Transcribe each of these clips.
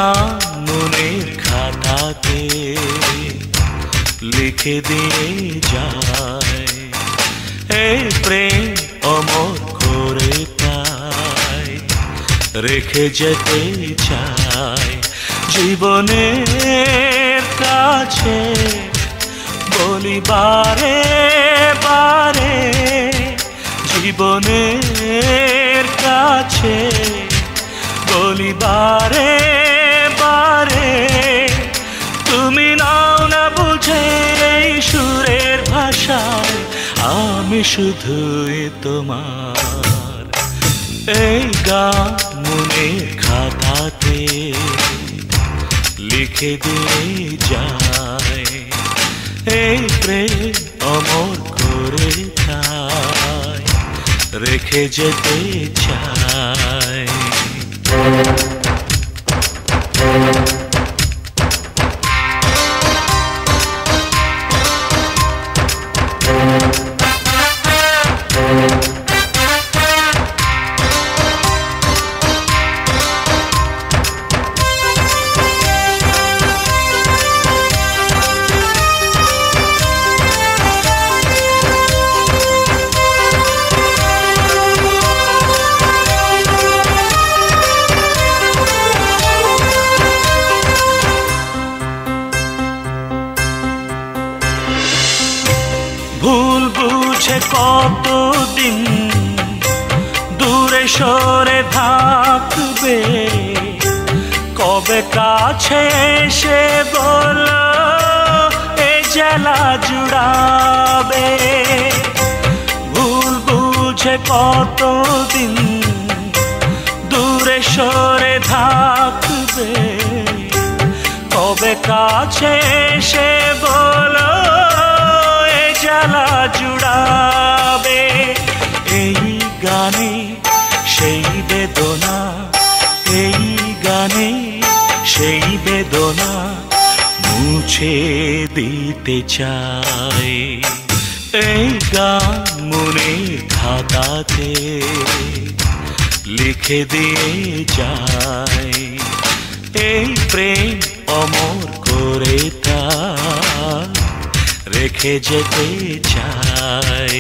গান মনের খাতাতে লিখে দিয়ে যায়, এই প্রেম অমর করে তাই রেখে যেতে চায়। জীবনের কাছে বলি বারে বারে, জীবনের কাছে বলি বারে বারে, তুমি নাও না বুঝে এই সুরের ভাষায়, আমি শুধুই তোমার। এই গান মনের খাতাতে লিখে দিয়ে যায়, এই প্রেম অমর করে তাই রেখে যেতে চায়। ভুল বুঝে কতদিন দূরে সরে থাকবে, কবে কাছে এসে বলো এ জ্বালা জুড়াবে। ভুল বুঝে কতদিন দূরে সরে থাকবে, কবে কাছে এসে বলো জ্বালা জুড়াবে। এই গানে সেই বেদনা, এই গানে সেই বেদনা মুছে দিতে চাই। এই গান মনের খাতাতে লিখে দিয়ে যায়, এই প্রেম অমর করে তাই রেখে যেতে চাই।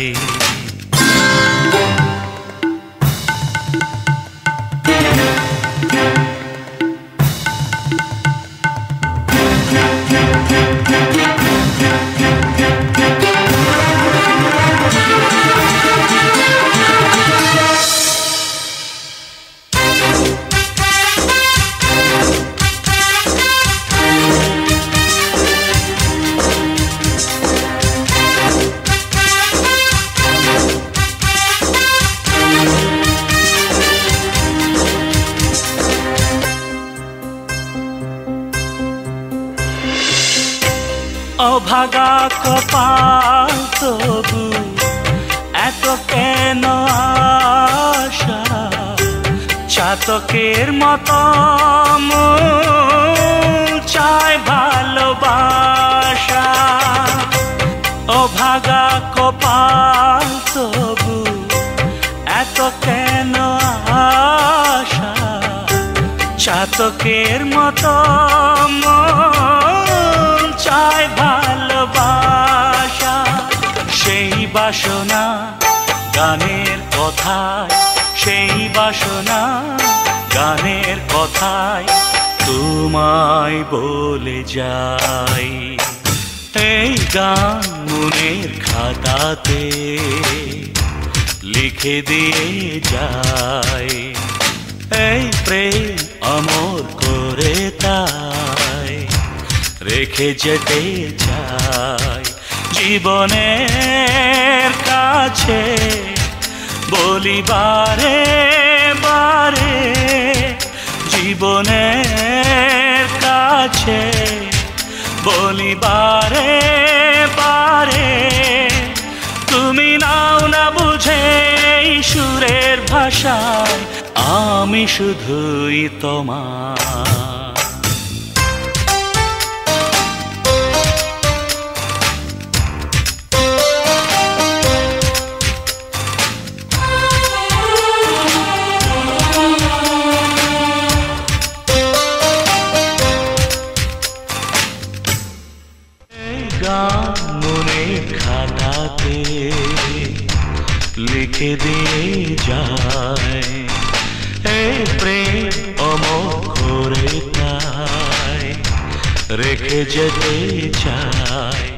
অভাগা কপাল তবু এত কেন আশা, চাতকের মতো চায় ভালোবাসা। অভাগা কপাল তবু এত কেন আশা, চাতকের মতো চায় ভালোবাসা। সেই বাসনা গানের কথায়, সেই বাসনা গানের কথায় তোমায় বলে যাই। এই গান মনের খাতাতে লিখে দিয়ে যায়, এই প্রেম অমর করে তাই রেখে যেতে চাই। জীবনের কাছে বলি বারে বারে, জীবনের কাছে বলি বারে বারে, তুমি নাও না বুঝে এই সুরের ভাষায়, আমি শুধুই তোমার। রেখে দিয়ে যায় এই প্রেম অমর করে তাই রেখে যেতে চায়।